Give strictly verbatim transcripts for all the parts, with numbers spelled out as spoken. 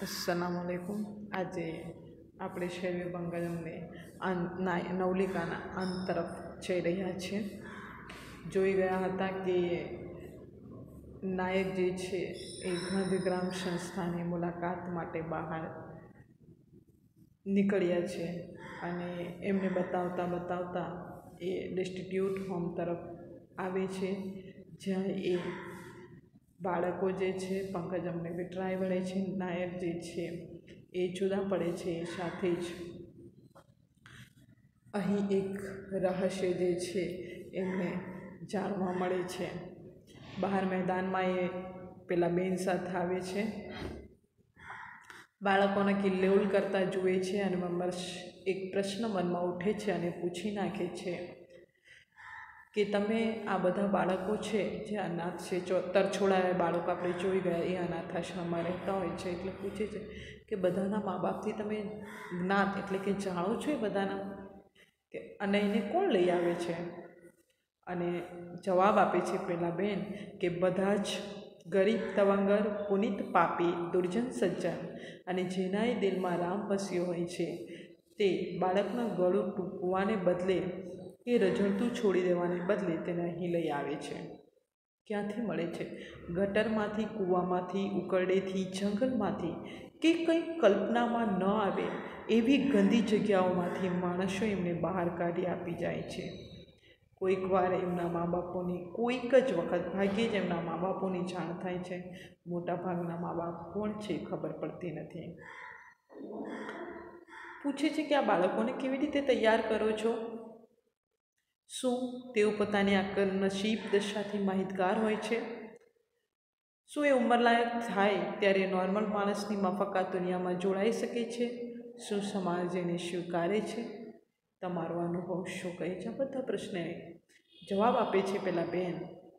अस्सलामुअलैकुम। આજે આપણે શૈવી બંગાળમને નવલિકાના અંત તરફ જઈ રહ્યા છીએ। જોઈ ગયા હતા કે નાયક જે છે એ ગાંધીગ્રામ સંસ્થાની મુલાકાત માટે બહાર નીકળ્યા છે અને એમને બતાવતા બતાવતા એ ડિસ્ટિટ્યૂટ હોમ તરફ આવે છે, જ્યાં એ બાળકો જે છે પંકજમને વિટરાઈ વળે છે। નાયક જે છે એ જુદા પડે છે। સાથે જ અહીં એક રહસ્ય જે છે એમને જાણવા મળે છે। બહાર મેદાનમાં એ પેલા બેન સાથે આવે છે, બાળકોને કિલ્લોલ કરતા જુએ છે અને મમ્મર એક પ્રશ્ન મનમાં ઉઠે છે અને પૂછી નાખે છે કે તમે આ બધા બાળકો છે જે અનાથ છે, તરછોડાયેલા બાળકો આપણે જોઈ ગયા એ અનાથ આશ્રમમાં રહેતા હોય છે, એટલે પૂછે છે કે બધાના મા બાપથી તમે જ્ઞાત એટલે કે જાણો છો એ બધાના કે અને એને કોણ લઈ આવે છે? અને જવાબ આપે છે પેલા બેન કે બધા જ ગરીબ તવંગર પુનિત પાપી દુર્જન સજ્જન અને જેનાય દિલમાં રામ વસ્યો હોય છે તે બાળકના ગળું ટૂંકવાને બદલે કે રઝળતું છોડી દેવાને બદલે તેને અહીં લઈ આવે છે। ક્યાંથી મળે છે? ગટરમાંથી, કૂવામાંથી, ઉકરડેથી, જંગલમાંથી કે કંઈ કલ્પનામાં ન આવે એવી ગંદી જગ્યાઓમાંથી માણસો એમને બહાર કાઢી આપી જાય છે। કોઈક વાર એમના મા બાપોની કોઈક જ વખત ભાગ્યે જ એમના મા બાપોની જાણ થાય છે। મોટાભાગના મા બાપ કોણ છે ખબર પડતી નથી। પૂછે છે કે આ બાળકોને કેવી રીતે તૈયાર કરો છો? શું તેઓ પોતાની આકર નસીબ દશાથી માહિતગાર હોય છે? શું એ ઉંમરલાયક થાય ત્યારે નોર્મલ માણસની માફક આ દુનિયામાં જોડાઈ શકે છે? શું સમાજ એને સ્વીકારે છે? તમારો અનુભવ શું કહે છે? બધા પ્રશ્નને જવાબ આપે છે પેલા બેન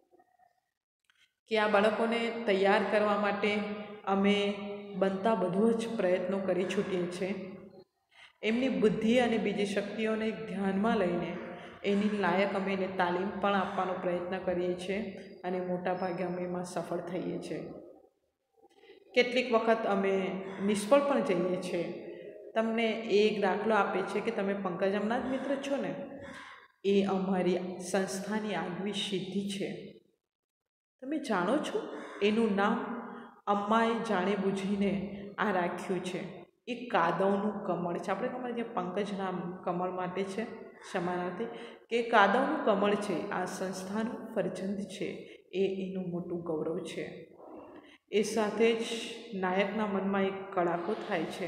કે આ બાળકોને તૈયાર કરવા માટે અમે બનતા બધું જ પ્રયત્નો કરી છૂટીએ છીએ। એમની બુદ્ધિ અને બીજી શક્તિઓને ધ્યાનમાં લઈને એની લાયક અમે એને તાલીમ પણ આપવાનો પ્રયત્ન કરીએ છીએ અને મોટાભાગે અમે એમાં સફળ થઈએ છીએ। કેટલીક વખત અમે નિષ્ફળ પણ જઈએ છીએ। તમને એક દાખલો આપે છે કે તમે પંકજમના જ મિત્ર છો ને? એ અમારી સંસ્થાની આગવી સિદ્ધિ છે। તમે જાણો છો એનું નામ અમ્માએ જાણી બૂજીને આ રાખ્યું છે। એ કાદવનું કમળ છે। આપણે ખબર છે પંકજ નામ કમળ માટે છે સમાનાર્થી કે કાદવનું કમળ છે, આ સંસ્થાનું ફરજંદ છે, એ એનું મોટું ગૌરવ છે। એ સાથે જ નાયકના મનમાં એક કડાકો થાય છે।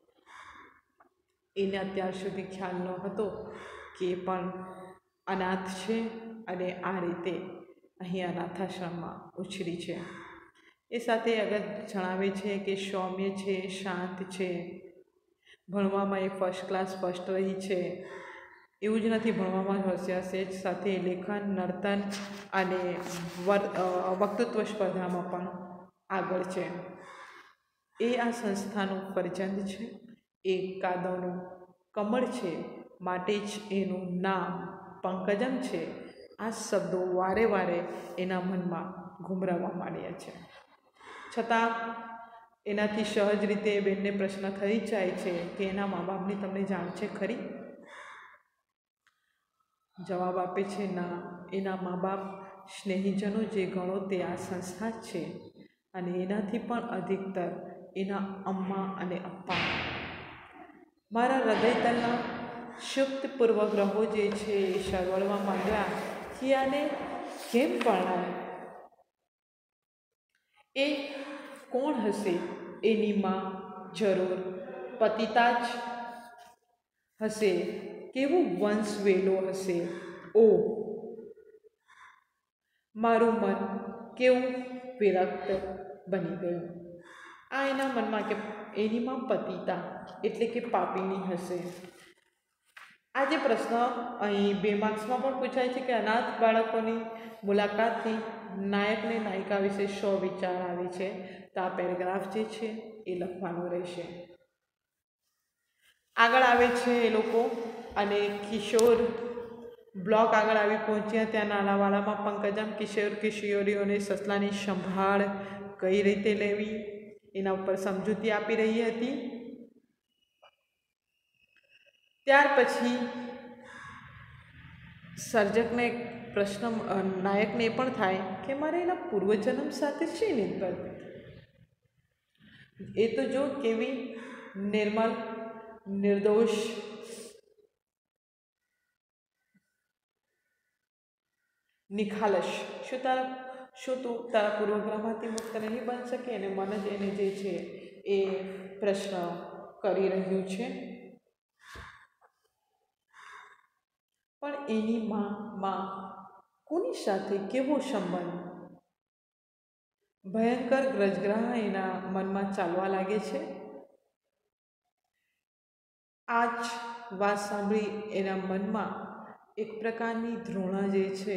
એને અત્યાર સુધી ખ્યાલ ન હતો કે એ પણ અનાથ છે અને આ રીતે અહીં અનાથાશ્રમમાં ઉછરી છે। એ સાથે આગળ જણાવે છે કે સૌમ્ય છે, શાંત છે, ભણવામાં એ ફર્સ્ટ ક્લાસ ફર્સ્ટ રહી છે। એવું જ નથી, ભણવામાં જ હોશિયાર છે, જ સાથે લેખન, નર્તન અને વક્તૃત્વ સ્પર્ધામાં પણ આગળ છે। એ આ સંસ્થાનું ફરજંદ છે, એ કાદવનું કમળ છે, માટે જ એનું નામ પંકજમ છે। આ શબ્દો વારે વારે એના મનમાં ઘૂમરાવા માંડ્યા છે, છતાં એનાથી સહજ રીતે બેનને પ્રશ્ન થઈ જાય છે કે એના મા બાપની તમને જાણ છે ખરી? જવાબ આપે છે ના, એના મા બાપ સ્નેહીજનો જે ગણો તે આ સંસ્થા જ છે અને એનાથી પણ અધિકતર એના અમ્મા અને અપ્પા। મારા હૃદયતલના સુપ્ત પૂર્વગ્રહો જે છે એ શરવડવા માંડ્યા કે આને કેમ પરણાય? એ કોણ હશે? એની માં જરૂર પતિતા જ હશે। કેવો વંશ વેલો હશે? ઓ મારું મન કેવું વિરક્ત બની ગયું। આ એના મનમાં કે એની માં પતિતા એટલે કે પાપીણી હશે। આ જે પ્રશ્ન અહીં બે માર્ક્સમાં પણ પૂછાય છે કે અનાથ બાળકોની મુલાકાતથી નાયકને નાયિકા વિશે શો વિચાર આવે છે, તો આ પેરેગ્રાફ જે છે એ લખવાનો રહેશે। આગળ આવે છે એ લોકો અને કિશોર બ્લોક આગળ આવી પહોંચ્યા। ત્યાં નાલાવાડામાં પંકજમ કિશોર કિશોરીઓને સસલાની સંભાળ કઈ રીતે લેવી એના ઉપર સમજૂતી આપી રહી હતી. ત્યાર પછી સર્જકને એક પ્રશ્ન નાયકને એ પણ થાય કે મારે એના પૂર્વજન્મ સાથે શી નિસ્બત. એ તો જો કેવી નિર્મલ, નિર્દોષ, નિખાલસ. શું તારા શું તું તારા પૂર્વગ્રહમાંથી મુક્ત નહીં બની શકે? અને મન જ એને જે છે એ પ્રશ્ન કરી રહ્યું છે. પણ એની માં માં કોની સાથે કેવો સંબંધ? ભયંકર ગ્રજગ્રહ એના મનમાં ચાલવા લાગે છે. આ જ વાત સાંભળી એના મનમાં એક પ્રકારની ધૃણા જે છે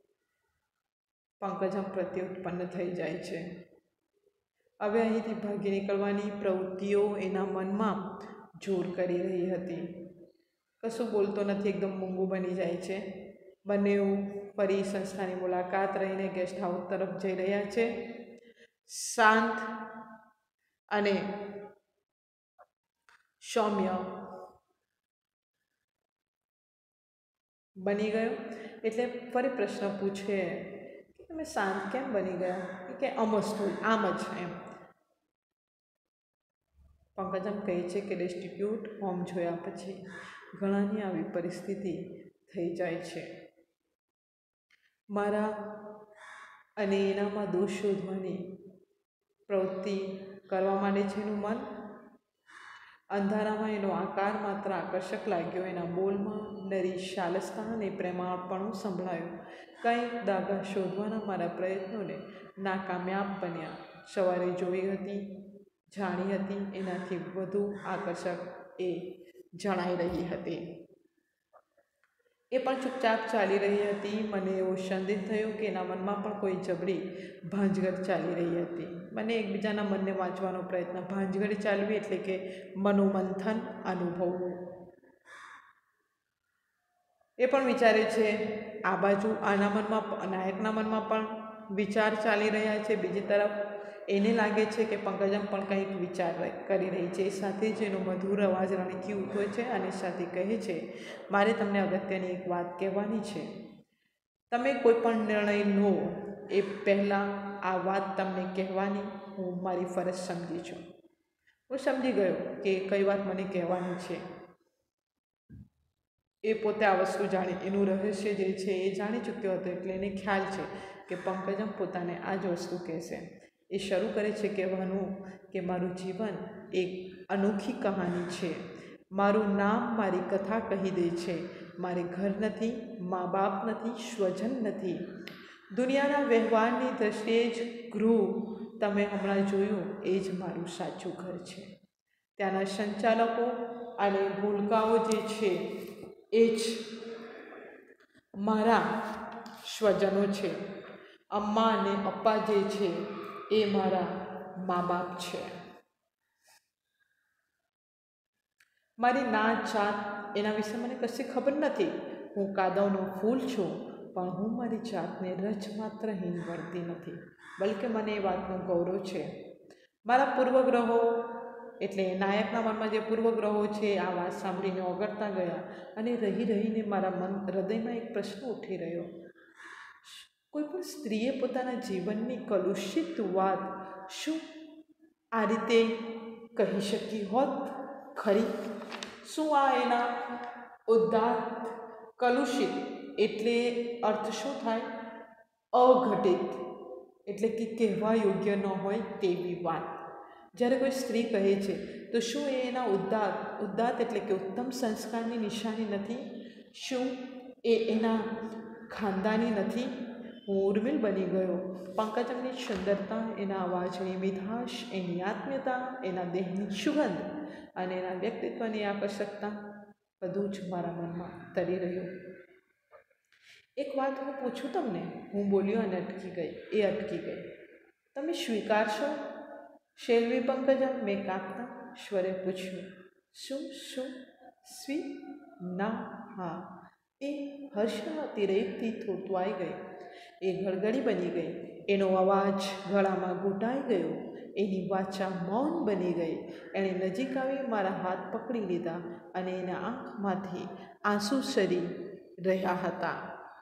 પંકજમ પ્રત્યે ઉત્પન્ન થઈ જાય છે. હવે અહીંથી ભાગી નીકળવાની પ્રવૃત્તિઓ એના મનમાં જોર કરી રહી હતી. કશું બોલતો નથી, એકદમ મૂંગું બની જાય છે. બંને ફરી સંસ્થાની મુલાકાત રહીને ગેસ્ટ હાઉસ તરફ જઈ રહ્યા છે. શાંત અને સૌમ્ય બની ગયો એટલે ફરી પ્રશ્ન પૂછે કે તમે શાંત કેમ બની ગયા? કે અમસ્ત આમ જ એમ. પંકજમ કહે છે કે ડેસ્ટિટ્યૂટ હોમ જોયા પછી ઘણાની આવી પરિસ્થિતિ થઈ જાય છે. મારા અને એનામાં દોષ શોધવાની પ્રવૃત્તિ કરવા માંડે છે એનું મન. અંધારામાં એનો આકાર માત્ર આકર્ષક લાગ્યો. એના બોલમાં નરી શાલસતા અને પ્રેમાળપણું સંભળાયું. કંઈક દાગા શોધવાના મારા પ્રયત્નોને નાકામયાબ બન્યા. સવારે જોઈ હતી, જાણી હતી, એનાથી વધુ આકર્ષક એ જણાઈ રહી હતી. એ પણ ચૂપચાપ ચાલી રહી હતી. મને એવો સંદેહ થયો કે એના મનમાં પણ કોઈ જબરી ભાંજગડ ચાલી રહી હતી. મને એકબીજાના મનને વાંચવાનો પ્રયત્ન. ભાંજગડ ચાલવી એટલે કે મનોમંથન અનુભવવું. એ પણ વિચારે છે આ બાજુ આના મનમાં, નાયકના મનમાં પણ વિચાર ચાલી રહ્યા છે. બીજી તરફ એને લાગે છે કે પંકજમ પણ કંઈક વિચાર કરી રહી છે. એ સાથે જ એનો મધુર અવાજ રણકી ઉઠ્યો છે અને સાથે કહે છે, મારે તમને અગત્યની એક વાત કહેવાની છે. તમે કોઈ પણ નિર્ણય લો એ પહેલાં આ વાત તમને કહેવાની હું મારી ફરજ સમજી છું. હું સમજી ગયો કે કઈ વાત મને કહેવાની છે. એ પોતે આ વસ્તુ જાણી, એનું રહસ્ય જે છે એ જાણી ચૂક્યો હતો. એટલે એને ખ્યાલ છે કે પંકજમ પોતાને આ જ વસ્તુ કહેશે. એ શરૂ કરે છે કહેવાનું કે મારું જીવન એક અનોખી કહાની છે. મારું નામ મારી કથા કહી દે છે. મારે ઘર નથી, મા બાપ નથી, સ્વજન નથી. દુનિયાના વ્યવહારની દ્રષ્ટિએ જ ગૃહ તમે હમણાં જોયું એ જ મારું સાચું ઘર છે. ત્યાંના સંચાલકો અને ભૂલકાઓ જે છે એ જ મારા સ્વજનો છે. અમ્મા અને અપ્પા જે છે એ મારા મા બાપ છે. મારી નાત જાત એના વિશે મને કશી ખબર નથી. હું કાદવનો ફૂલ છું, પણ હું મારી જાતને રજ માત્ર હીન ગણતી નથી, બલકે મને એ વાતનો ગૌરવ છે. મારા પૂર્વગ્રહો એટલે નાયકના મનમાં જે પૂર્વગ્રહો છે આ વાત સાંભળીને ઓગળતા ગયા અને રહી રહીને મારા મન હૃદયમાં એક પ્રશ્ન ઉઠી રહ્યો. કોઈ પણ સ્ત્રીએ પોતાના જીવનની કલુષિત વાત શું આ રીતે કહી શકી હોત ખરી? શું આ એના ઉદ્દાત કલુષિત એટલે અર્થ શું થાય? અઘટિત એટલે કે કહેવા યોગ્ય ન હોય તેવી વાત જ્યારે કોઈ સ્ત્રી કહે છે તો શું એ એના ઉદ્દાત ઉદ્દાત એટલે કે ઉત્તમ સંસ્કારની નિશાની નથી? શું એ એના ખાનદાની નથી? હું ઉર્મિલ બની ગયો. પંકજમની સુંદરતા, એના અવાજની મીઠાશ, એની આત્મીયતા, એના દેહની સુગંધ અને એના વ્યક્તિત્વની આકર્ષકતા બધું જ મારા મનમાં તરી રહ્યું. એક વાત હું પૂછું તમને? હું બોલ્યો અને અટકી ગઈ. એ અટકી ગઈ. તમે સ્વીકારશો? શેલવી પંકજમ મેં કાપતા સ્વરે પૂછ્યું. શું શું સ્વી ના હા એ હર્ષના અતિરેકથી થોતવાઈ ગઈ, એ ગળગળી બની ગઈ, એનો અવાજ ગળામાં ઘૂંટાઈ ગયો, એની વાચા મૌન બની ગઈ. એણે નજીક આવી મારા હાથ પકડી લીધા અને એના આંખમાંથી આંસુ સરી રહ્યા હતા.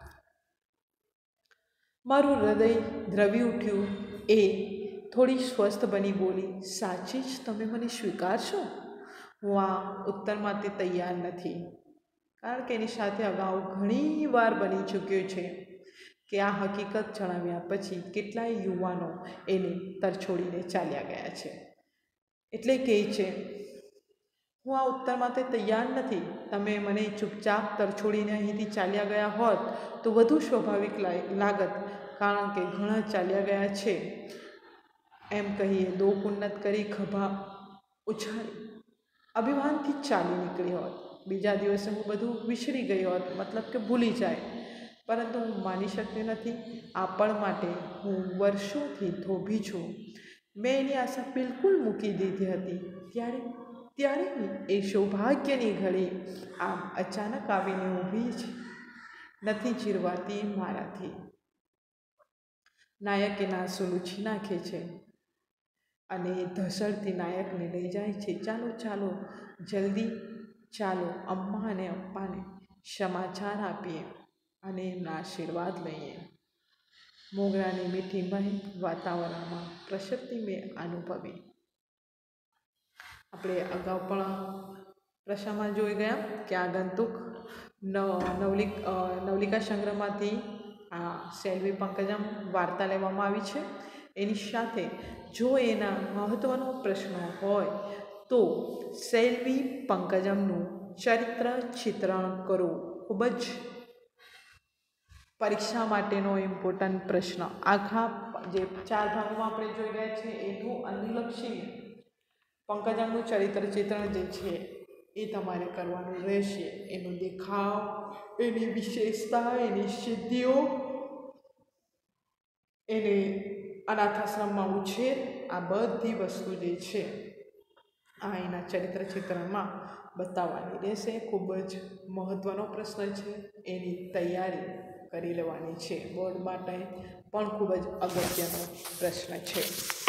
મારું હૃદય દ્રવી ઉઠ્યું. એ થોડી સ્વસ્થ બની બોલી, સાચી જ તમે મને સ્વીકારશો? હું આ ઉત્તર માટે તૈયાર નથી, કારણ કે એની સાથે અગાઉ ઘણી વાર બની ચૂક્યું છે કે આ હકીકત જણાવ્યા પછી કેટલાય યુવાનો એને તરછોડીને ચાલ્યા ગયા છે. એટલે કહે છે, હું આ ઉત્તર માટે તૈયાર નથી. તમે મને ચૂપચાપ તરછોડીને અહીંથી ચાલ્યા ગયા હોત તો વધુ સ્વાભાવિક લાગત, કારણ કે ઘણા ચાલ્યા ગયા છે. એમ કહીએ દોક ઉન્નત કરી ખભા ઉછાળી અભિમાનથી ચાલી નીકળી હોત. બીજા દિવસે હું બધું વિસરી ગઈ હોત, મતલબ કે ભૂલી જાય. પરંતુ હું માની શકતી નથી. આ પળ માટે હું વર્ષોથી થોભી છું. મેં એની આશા બિલકુલ મૂકી દીધી હતી. ત્યારે ત્યારે એ સૌભાગ્યની ઘડી આમ અચાનક આવીને ઊભી જ નથી ચીરવાતી મારાથી. નાયક એના આંસુ લૂછી નાખે છે અને ધસડતી નાયકને લઈ જાય છે. ચાલો ચાલો જલ્દી ચાલો, અમ્મા અને અપ્પાને સમાચાર આપીએ અને એમના આશીર્વાદ લઈએ. મોગરાની મીઠી મહેક વાતાવરણમાં પ્રસરતી મેં અનુભવી. આપણે અગાઉ પણ પ્રશ્નમાં જોઈ ગયા કે આગંતુક નવલિક નવલિકા સંગ્રહમાંથી આ સેલ્વી પંકજમ વાર્તા લેવામાં આવી છે. એની સાથે જો એના મહત્ત્વનો પ્રશ્ન હોય તો સેલ્વી પંકજમનું ચરિત્ર ચિત્રણ કરવું ખૂબ જ પરીક્ષા માટેનો ઇમ્પોર્ટન્ટ પ્રશ્ન. આખા જે ચાર ભાગોમાં આપણે જોઈ ગયા છે એનું અનુલક્ષીને પંકજમનું ચરિત્ર ચિત્રણ જે છે એ તમારે કરવાનું રહેશે. એનો દેખાવ, એની વિશેષતા, એની સિદ્ધિઓ, એને અનાથાશ્રમમાં ઉછેર, આ બધી વસ્તુ જે છે આ એના ચરિત્ર ચિત્રણમાં બતાવવાની રહેશે. ખૂબ જ મહત્ત્વનો પ્રશ્ન છે, એની તૈયારી કરી લેવાની છે. બોર્ડ માટે પણ ખૂબ જ અગત્યનો પ્રશ્ન છે.